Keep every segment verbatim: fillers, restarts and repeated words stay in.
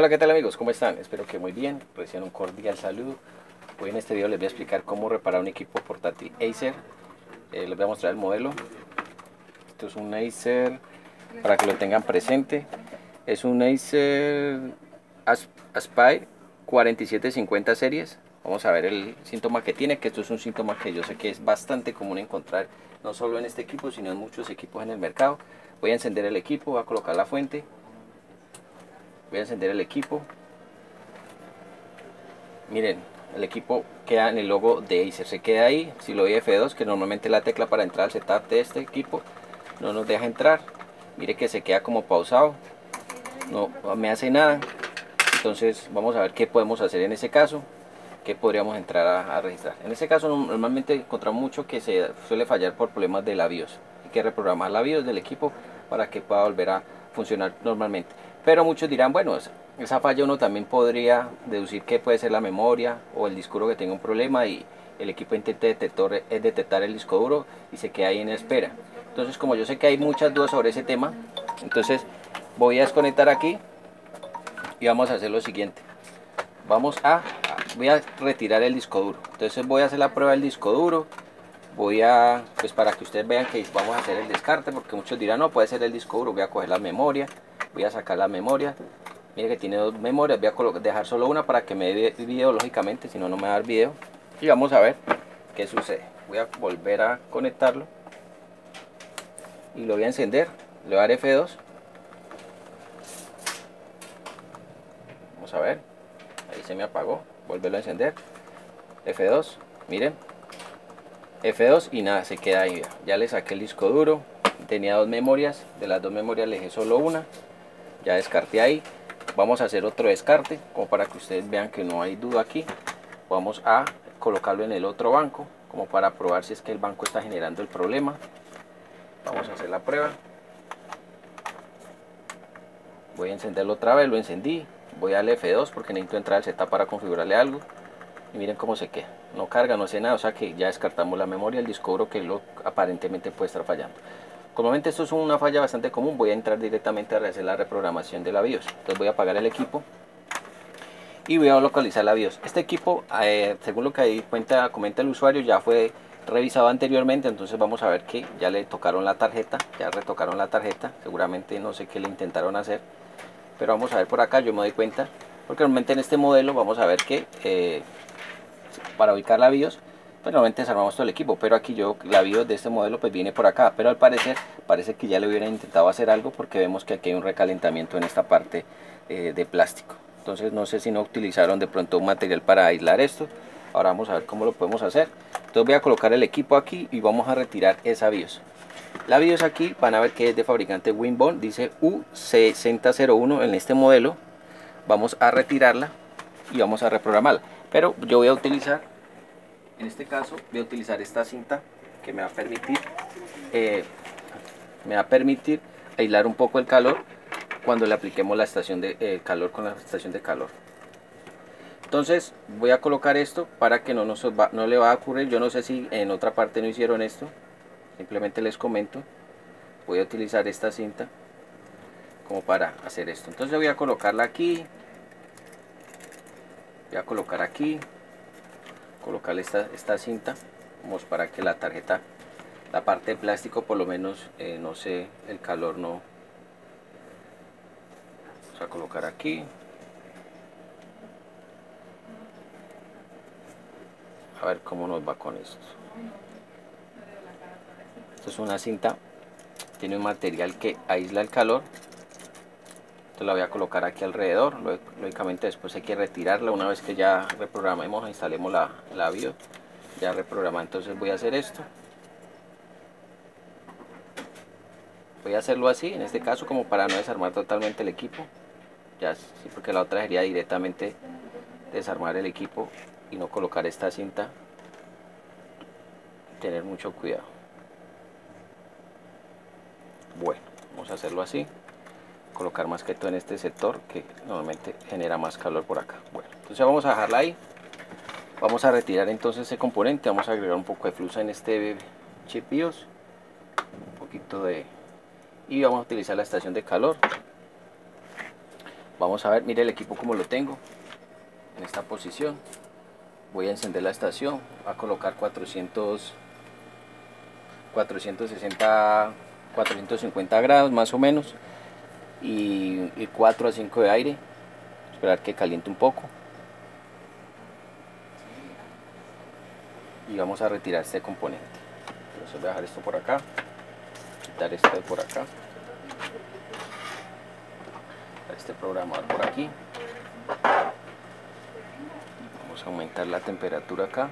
Hola, ¿qué tal amigos? ¿Cómo están? Espero que muy bien. Reciban un cordial saludo. Hoy en este video les voy a explicar cómo reparar un equipo portátil Acer. Eh, les voy a mostrar el modelo. Esto es un Acer, para que lo tengan presente. Es un Acer Aspire cuarenta y siete cincuenta series. Vamos a ver el síntoma que tiene, que esto es un síntoma que yo sé que es bastante común encontrar, no solo en este equipo, sino en muchos equipos en el mercado. Voy a encender el equipo, voy a colocar la fuente. Voy a encender el equipo. Miren, el equipo queda en el logo de Acer, se queda ahí. Si lo doy F dos, que normalmente es la tecla para entrar al setup de este equipo, no nos deja entrar. Mire que se queda como pausado, no me hace nada. Entonces vamos a ver qué podemos hacer en ese caso, qué podríamos entrar a, a registrar. En ese caso normalmente encontramos mucho que se suele fallar por problemas de la BIOS. Hay que reprogramar la BIOS del equipo para que pueda volver a funcionar normalmente. Pero muchos dirán, bueno, esa falla uno también podría deducir que puede ser la memoria o el disco duro que tenga un problema y el equipo intenta detectar, es detectar el disco duro y se queda ahí en espera. Entonces, como yo sé que hay muchas dudas sobre ese tema, entonces voy a desconectar aquí y vamos a hacer lo siguiente. Vamos a, voy a retirar el disco duro. Entonces voy a hacer la prueba del disco duro. Voy a, pues para que ustedes vean que vamos a hacer el descarte, porque muchos dirán, no, puede ser el disco duro. Voy a coger la memoria, voy a sacar la memoria. Mire que tiene dos memorias, voy a dejar solo una para que me dé video, lógicamente, si no, no me va a dar video. Y vamos a ver qué sucede. Voy a volver a conectarlo y lo voy a encender. Le voy a dar F dos. Vamos a ver, ahí se me apagó. Volverlo a encender. F dos, miren. F dos y nada, se queda ahí. Ya le saqué el disco duro. Tenía dos memorias, de las dos memorias le dejé solo una. Ya descarté ahí. Vamos a hacer otro descarte, como para que ustedes vean que no hay duda aquí. Vamos a colocarlo en el otro banco, como para probar si es que el banco está generando el problema. Vamos a hacer la prueba. Voy a encenderlo otra vez, lo encendí. Voy a darle F dos porque necesito entrar al setup para configurarle algo. Y miren cómo se queda, no carga, no hace nada, o sea que ya descartamos la memoria, el disco duro que lo aparentemente puede estar fallando. Comúnmente esto es una falla bastante común. Voy a entrar directamente a hacer la reprogramación de la BIOS. Entonces voy a apagar el equipo y voy a localizar la BIOS. Este equipo, eh, según lo que ahí cuenta, comenta el usuario, ya fue revisado anteriormente. Entonces vamos a ver que ya le tocaron la tarjeta, ya retocaron la tarjeta. Seguramente no sé qué le intentaron hacer, pero vamos a ver por acá. Yo me doy cuenta, porque normalmente en este modelo vamos a ver que eh, para ubicar la BIOS, pues normalmente desarmamos todo el equipo, pero aquí yo, la BIOS de este modelo pues viene por acá, pero al parecer, parece que ya le hubieran intentado hacer algo, porque vemos que aquí hay un recalentamiento en esta parte eh, de plástico. Entonces no sé si no utilizaron de pronto un material para aislar esto. Ahora vamos a ver cómo lo podemos hacer. Entonces voy a colocar el equipo aquí y vamos a retirar esa BIOS. La BIOS aquí van a ver que es de fabricante Winbond, dice U sesenta cero uno en este modelo. Vamos a retirarla y vamos a reprogramarla, pero yo voy a utilizar, en este caso voy a utilizar esta cinta que me va a permitir eh, me va a permitir aislar un poco el calor cuando le apliquemos la estación de eh, calor con la estación de calor. Entonces voy a colocar esto para que no nos va, no le va a ocurrir. Yo no sé si en otra parte no hicieron esto, simplemente les comento. Voy a utilizar esta cinta como para hacer esto. Entonces voy a colocarla aquí, voy a colocar aquí, colocarle esta, esta cinta, vamos, para que la tarjeta, la parte de plástico por lo menos eh, no sé, el calor no. Vamos a colocar aquí, a ver cómo nos va con esto. Esto es una cinta, tiene un material que aísla el calor. Entonces la voy a colocar aquí alrededor. Lógicamente después hay que retirarla una vez que ya reprogramemos, instalemos la, la BIOS ya reprogramada. Entonces voy a hacer esto, voy a hacerlo así en este caso, como para no desarmar totalmente el equipo. Ya, sí, porque la otra sería directamente desarmar el equipo y no colocar esta cinta. Tener mucho cuidado. Bueno, vamos a hacerlo así, colocar más que todo en este sector que normalmente genera más calor por acá. Bueno, entonces vamos a dejarla ahí. Vamos a retirar entonces ese componente, vamos a agregar un poco de flusa en este chip BIOS, un poquito de, y vamos a utilizar la estación de calor. Vamos a ver, mire el equipo como lo tengo en esta posición. Voy a encender la estación, a colocar cuatrocientos, cuatrocientos sesenta, cuatrocientos cincuenta grados más o menos, y, y cuatro a cinco de aire. Esperar que caliente un poco y vamos a retirar este componente. Entonces voy a dejar esto por acá, quitar esto de por acá, este programador por aquí. Vamos a aumentar la temperatura acá,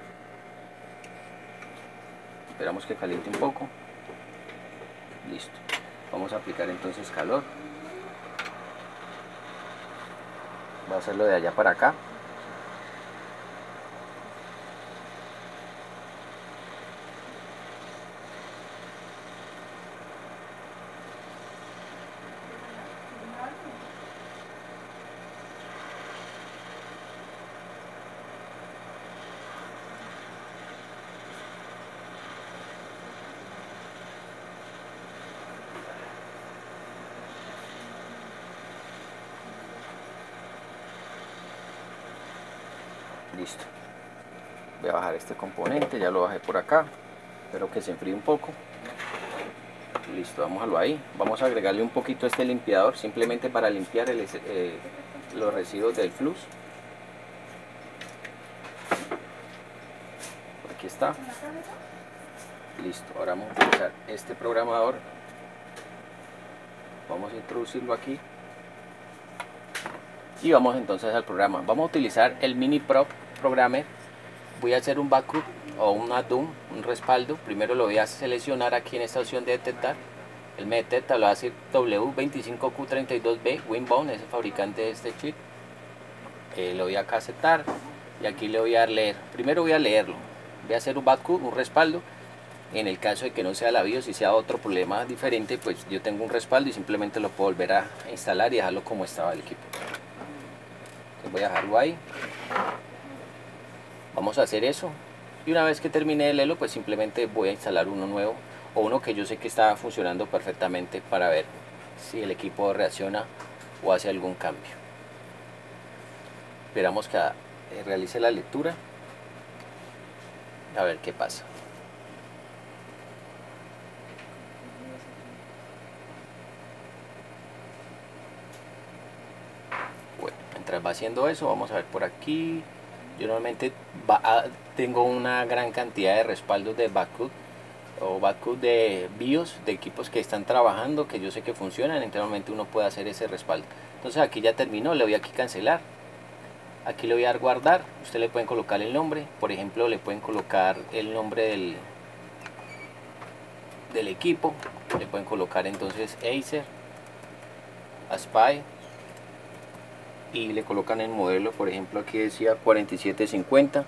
esperamos que caliente un poco. Listo, vamos a aplicar entonces calor. Voy a hacerlo de allá para acá. Listo, voy a bajar este componente, ya lo bajé por acá, espero que se enfríe un poco. Listo, vamos a lo ahí. Vamos a agregarle un poquito a este limpiador, simplemente para limpiar el, eh, los residuos del flux. Aquí está. Listo, ahora vamos a utilizar este programador. Vamos a introducirlo aquí. Y vamos entonces al programa. Vamos a utilizar el Mini Prop Programmer. Voy a hacer un backup o una D O M, un respaldo. Primero lo voy a seleccionar aquí en esta opción de detectar. Él me detecta, lo va a decir W veinticinco Q treinta y dos B, Winbone, es el fabricante de este chip. Eh, lo voy a acá aceptar y aquí le voy a leer. Primero voy a leerlo. Voy a hacer un backup, un respaldo. En el caso de que no sea la BIOS y sea otro problema diferente, pues yo tengo un respaldo y simplemente lo puedo volver a instalar y dejarlo como estaba el equipo. Entonces voy a dejarlo ahí. Vamos a hacer eso y una vez que termine de leerlo, pues simplemente voy a instalar uno nuevo o uno que yo sé que está funcionando perfectamente para ver si el equipo reacciona o hace algún cambio. Esperamos que realice la lectura a ver qué pasa. Bueno, mientras va haciendo eso, vamos a ver por aquí. Yo normalmente va a, tengo una gran cantidad de respaldos de backup o backup de BIOS de equipos que están trabajando, que yo sé que funcionan, entonces normalmente uno puede hacer ese respaldo. Entonces aquí ya terminó, le voy aquí cancelar, aquí le voy a dar guardar. Usted le pueden colocar el nombre, por ejemplo le pueden colocar el nombre del, del equipo, le pueden colocar entonces Acer, Aspire, y le colocan el modelo, por ejemplo aquí decía cuarenta y siete cincuenta,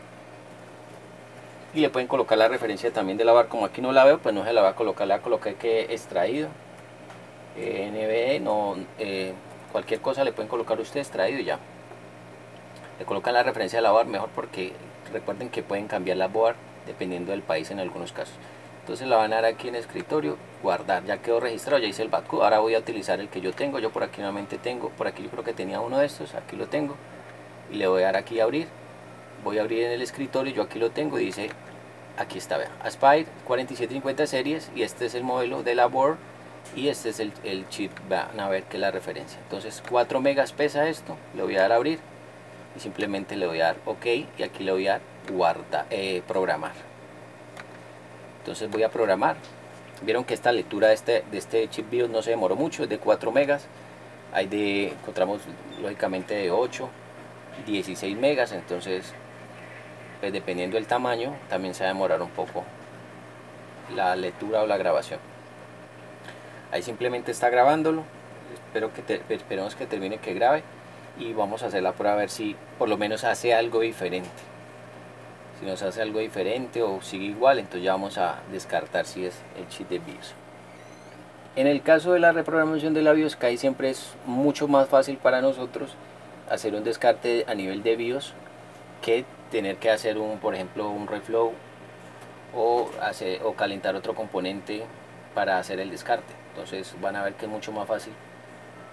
y le pueden colocar la referencia también de la bar. Como aquí no la veo, pues no se la va a colocar, le va a colocar que extraído, eh, N B E, no, eh, cualquier cosa le pueden colocar usted extraído y ya. Le colocan la referencia de la bar mejor, porque recuerden que pueden cambiar la board dependiendo del país en algunos casos. Entonces la van a dar aquí en escritorio, guardar, ya quedó registrado, ya hice el backup. Ahora voy a utilizar el que yo tengo. Yo por aquí nuevamente tengo, por aquí yo creo que tenía uno de estos, aquí lo tengo, y le voy a dar aquí a abrir. Voy a abrir en el escritorio, yo aquí lo tengo y dice, aquí está, vean, Aspire cuarenta y siete cincuenta series, y este es el modelo de la board y este es el, el chip. Van a ver que es la referencia. Entonces cuatro megas pesa esto, le voy a dar a abrir y simplemente le voy a dar OK, y aquí le voy a dar guarda, eh, programar. Entonces voy a programar. Vieron que esta lectura de este, de este chip BIOS no se demoró mucho, es de cuatro megas. Hay de, encontramos lógicamente de ocho, dieciséis megas, entonces pues dependiendo del tamaño también se va a demorar un poco la lectura o la grabación. Ahí simplemente está grabándolo. Espero que te, esperemos que termine que grabe y vamos a hacer la prueba a ver si por lo menos hace algo diferente. Si nos hace algo diferente o sigue igual, entonces ya vamos a descartar si es el chip de BIOS. En el caso de la reprogramación de la BIOS, que ahí siempre es mucho más fácil para nosotros hacer un descarte a nivel de BIOS que tener que hacer un, por ejemplo, un reflow o, hacer, o calentar otro componente para hacer el descarte. Entonces van a ver que es mucho más fácil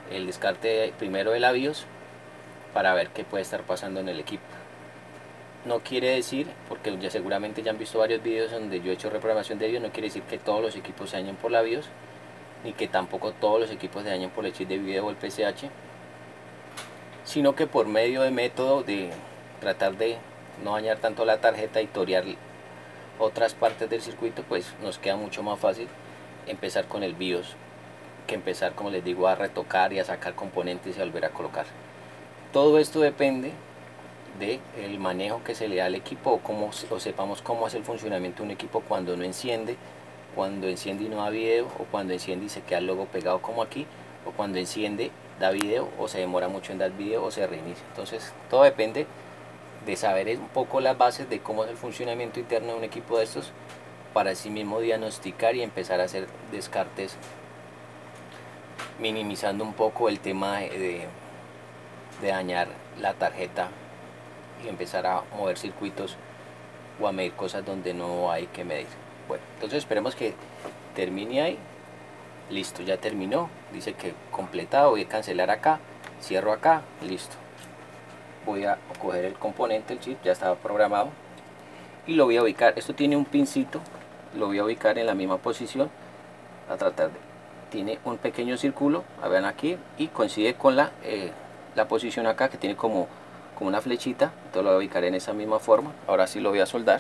el descarte primero de la BIOS para ver qué puede estar pasando en el equipo. No quiere decir, porque ya seguramente ya han visto varios videos donde yo he hecho reprogramación de BIOS, no quiere decir que todos los equipos se dañen por la BIOS, ni que tampoco todos los equipos se dañen por el chip de video o el P C H, sino que por medio de método de tratar de no dañar tanto la tarjeta y torear otras partes del circuito, pues nos queda mucho más fácil empezar con el BIOS que empezar, como les digo, a retocar y a sacar componentes y a volver a colocar. Todo esto depende del manejo que se le da al equipo, o, cómo, o sepamos cómo es el funcionamiento de un equipo cuando no enciende, cuando enciende y no da video, o cuando enciende y se queda el logo pegado como aquí, o cuando enciende da video o se demora mucho en dar video o se reinicia. Entonces todo depende de saber un poco las bases de cómo es el funcionamiento interno de un equipo de estos, para así mismo diagnosticar y empezar a hacer descartes, minimizando un poco el tema de, de dañar la tarjeta y empezar a mover circuitos o a medir cosas donde no hay que medir. Bueno, entonces esperemos que termine ahí. Listo, ya terminó, dice que completado. Voy a cancelar acá, cierro acá, listo. Voy a coger el componente, el chip ya estaba programado, y lo voy a ubicar. Esto tiene un pincito, lo voy a ubicar en la misma posición, a tratar de, tiene un pequeño círculo, a ver aquí, y coincide con la, eh, la posición acá, que tiene como, como una flechita. Entonces lo voy a ubicar en esa misma forma. Ahora sí lo voy a soldar,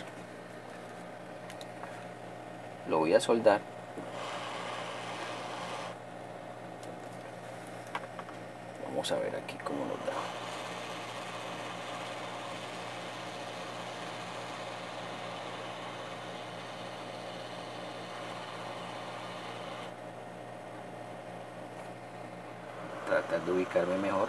lo voy a soldar. Vamos a ver aquí cómo nos da. Tratar de ubicarme mejor.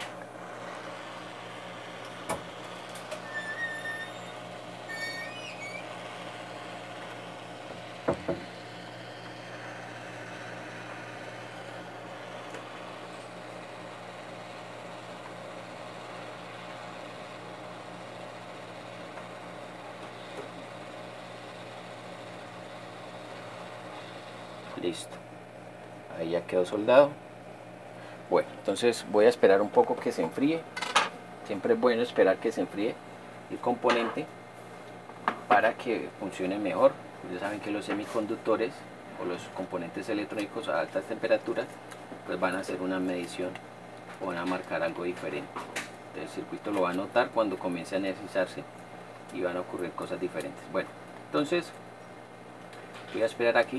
Listo, ahí ya quedó soldado. Bueno, entonces voy a esperar un poco que se enfríe. Siempre es bueno esperar que se enfríe el componente para que funcione mejor. Ya saben que los semiconductores o los componentes electrónicos a altas temperaturas pues van a hacer una medición o van a marcar algo diferente. El circuito lo va a notar cuando comience a energizarse y van a ocurrir cosas diferentes. Bueno, entonces voy a esperar aquí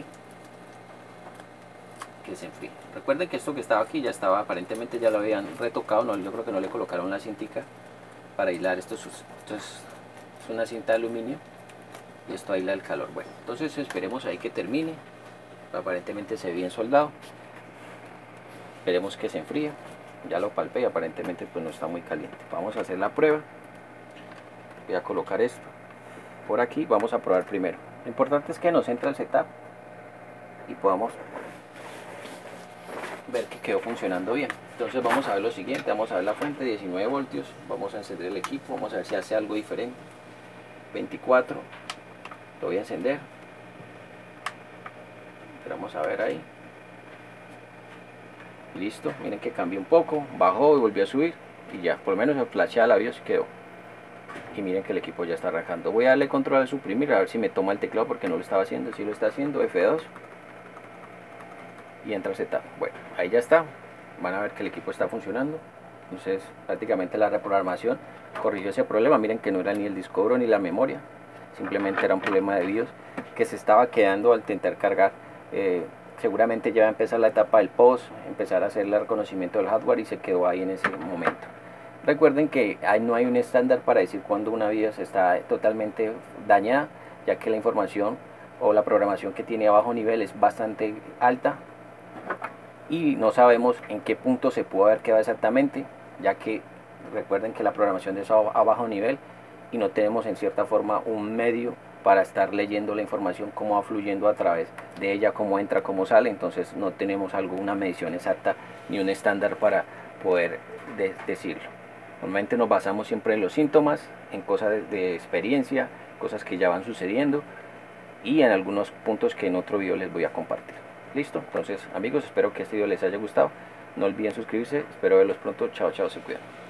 que se enfríe. Recuerden que esto que estaba aquí ya estaba, aparentemente ya lo habían retocado, no, yo creo que no le colocaron la cintica para aislar. Esto es, esto es, es una cinta de aluminio y esto aísla el calor. Bueno, entonces esperemos ahí que termine. Aparentemente se ve bien soldado. Esperemos que se enfríe. Ya lo palpé y aparentemente pues no está muy caliente. Vamos a hacer la prueba. Voy a colocar esto por aquí. Vamos a probar primero. Lo importante es que nos entre el setup y podamos ver que quedó funcionando bien. Entonces vamos a ver lo siguiente. Vamos a ver la fuente, diecinueve voltios. Vamos a encender el equipo. Vamos a ver si hace algo diferente. veinticuatro. Lo voy a encender. Vamos a ver ahí. Listo, miren que cambió un poco, bajó y volvió a subir y ya, por lo menos el flashea la BIOS quedó. Y miren que el equipo ya está arrancando. Voy a darle control al suprimir a ver si me toma el teclado, porque no lo estaba haciendo. Si lo está haciendo, F dos y entra setup. Bueno, ahí ya está. Van a ver que el equipo está funcionando. Entonces prácticamente la reprogramación corrigió ese problema. Miren que no era ni el disco duro ni la memoria, simplemente era un problema de BIOS que se estaba quedando al intentar cargar. Eh, seguramente ya va a empezar la etapa del post, empezar a hacer el reconocimiento del hardware, y se quedó ahí en ese momento. Recuerden que hay, no hay un estándar para decir cuando una BIOS está totalmente dañada, ya que la información o la programación que tiene a bajo nivel es bastante alta y no sabemos en qué punto se pudo haber quedado exactamente, ya que recuerden que la programación es a bajo nivel y no tenemos en cierta forma un medio para estar leyendo la información, cómo va fluyendo a través de ella, cómo entra, cómo sale. Entonces no tenemos alguna medición exacta ni un estándar para poder de decirlo. Normalmente nos basamos siempre en los síntomas, en cosas de, de experiencia, cosas que ya van sucediendo y en algunos puntos que en otro video les voy a compartir. Listo, entonces amigos, espero que este video les haya gustado. No olviden suscribirse, espero verlos pronto. Chao, chao, se cuidan.